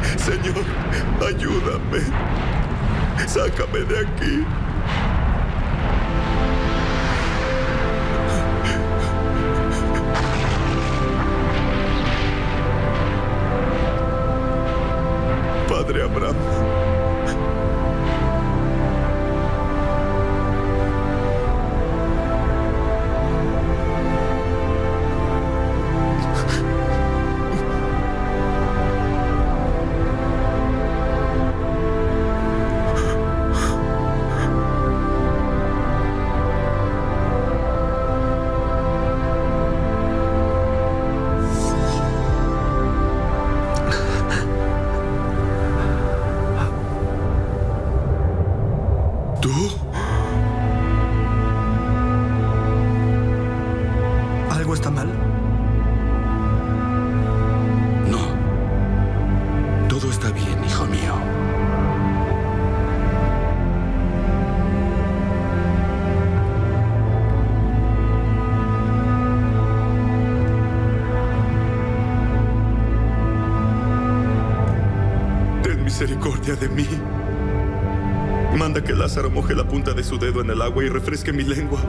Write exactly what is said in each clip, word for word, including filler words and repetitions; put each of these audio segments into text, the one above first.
Señor, ayúdame. Sácame de aquí. Padre Abraham. ¿Algo está mal? No. Todo está bien, hijo mío. Ten misericordia de mí. Manda que Lázaro moje la punta de su dedo en el agua y refresque mi lengua.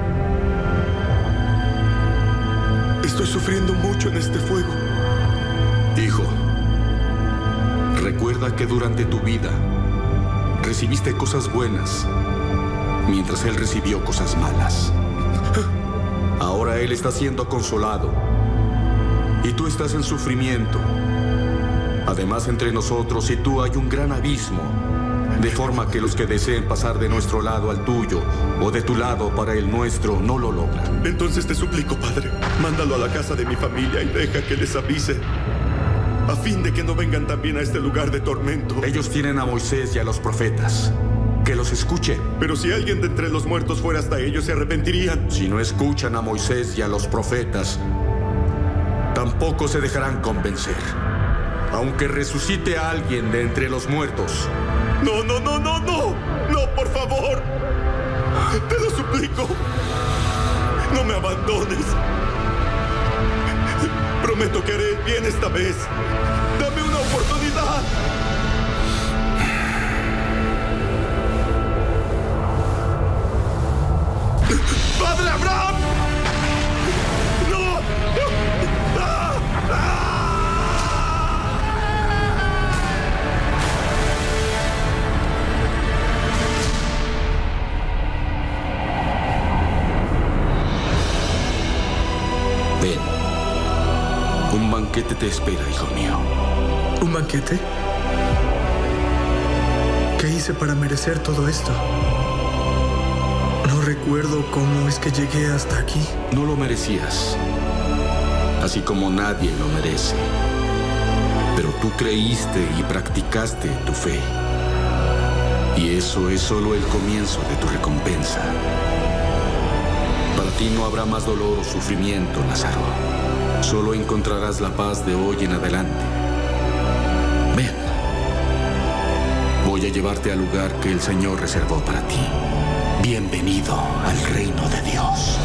Estoy sufriendo mucho en este fuego. Hijo, recuerda que durante tu vida recibiste cosas buenas, mientras él recibió cosas malas. Ahora él está siendo consolado y tú estás en sufrimiento. Además, entre nosotros y tú hay un gran abismo, de forma que los que deseen pasar de nuestro lado al tuyo o de tu lado para el nuestro no lo logran. Entonces te suplico, Padre, mándalo a la casa de mi familia y deja que les avise, a fin de que no vengan también a este lugar de tormento. Ellos tienen a Moisés y a los profetas. Que los escuchen. Pero si alguien de entre los muertos fuera hasta ellos, se arrepentirían. Si no escuchan a Moisés y a los profetas, tampoco se dejarán convencer. Aunque resucite a alguien de entre los muertos. No, no, no, no, no. No, por favor. Te lo suplico. No me abandones. Prometo que haré el bien esta vez. Dame una oportunidad. ¡Padre Abraham! ¡No! ¡Ah! ¡Ah! Ven. Un banquete te espera, hijo mío. ¿Un banquete? ¿Qué hice para merecer todo esto? No recuerdo cómo es que llegué hasta aquí. No lo merecías, así como nadie lo merece. Pero tú creíste y practicaste tu fe. Y eso es solo el comienzo de tu recompensa. Para ti no habrá más dolor o sufrimiento, Lázaro. Solo encontrarás la paz de hoy en adelante. Ven. Voy a llevarte al lugar que el Señor reservó para ti. Bienvenido al reino de Dios.